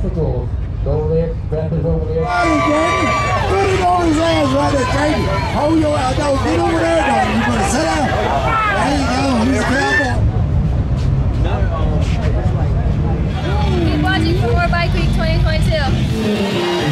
bicycles. Go over there. Beth is over there. Put it on his ass right there, Jamie. Hold your ass. No, get over there, though. You better sit down. There you go. He's a cowboy. Keep watching for more Bike Week 2022.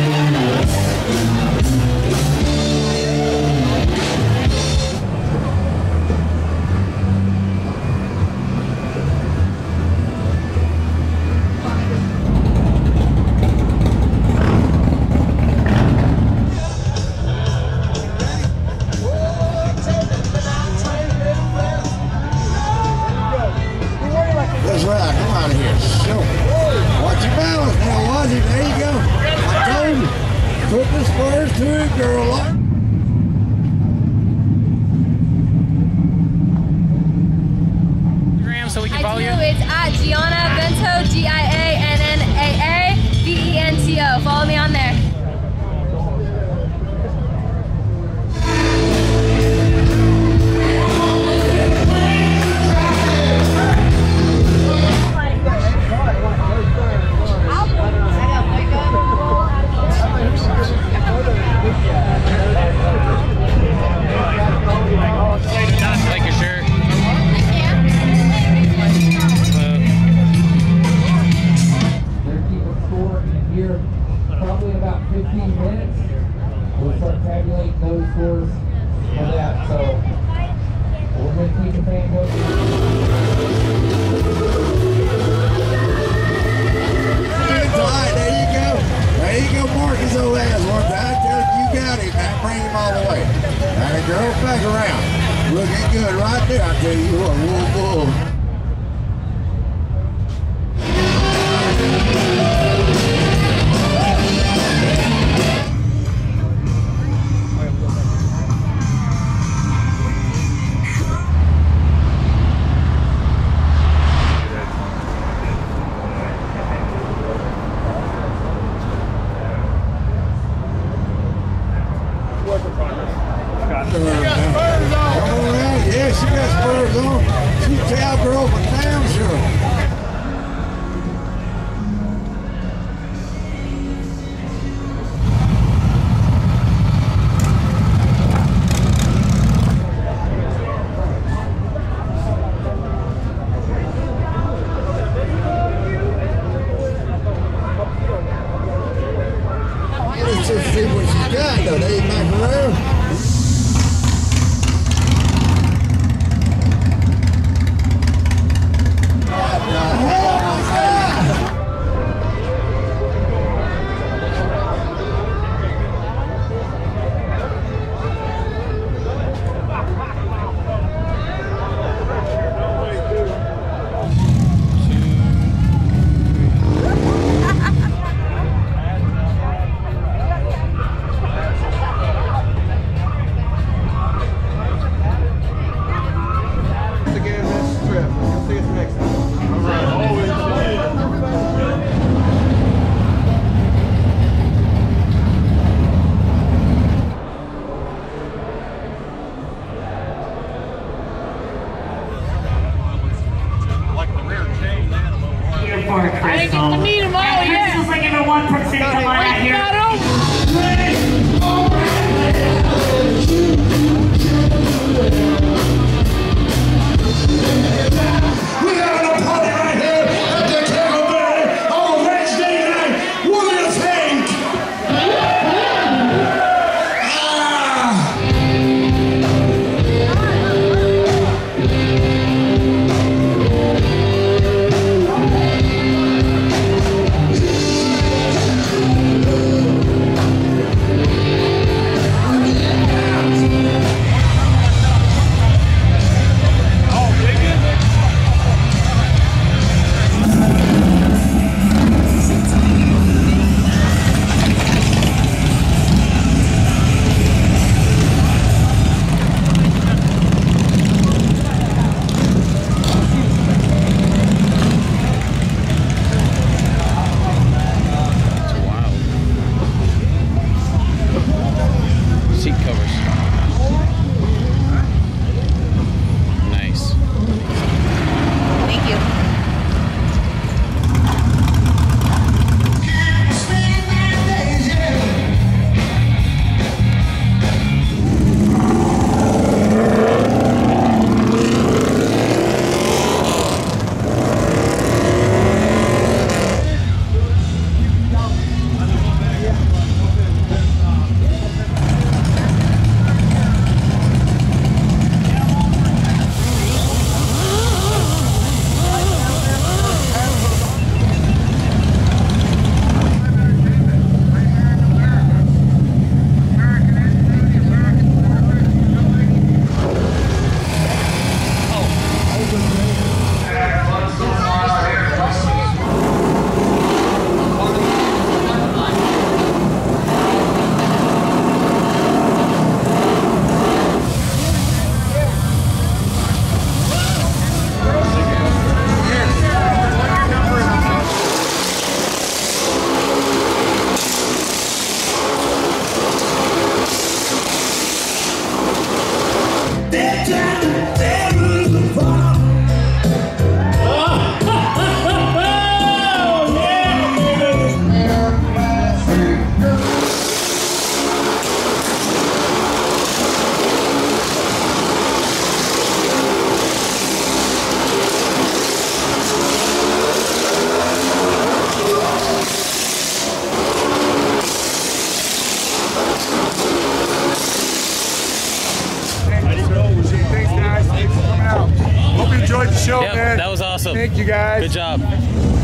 That's right. Come out of here. Sure. Watch your balance now, Wazzy. There you go. I told you. Put the spurs to it, girl. So we can follow you? It's at Gianna Vento, GIANNAA-VENTO. Follow me on there. Like your shirt. They're keeping score in here probably about 15 minutes. We'll start tabulating those scores for that. So we're going to keep the fan going. There you go. There you go, Marcus old ass. One time, you got it. Now bring him all the way. Now the girl back around. Looking good right there, I tell you what. Whoa, whoa. Yeah, she got spurs on. She's cowgirl. Awesome. Thank you guys. Good job.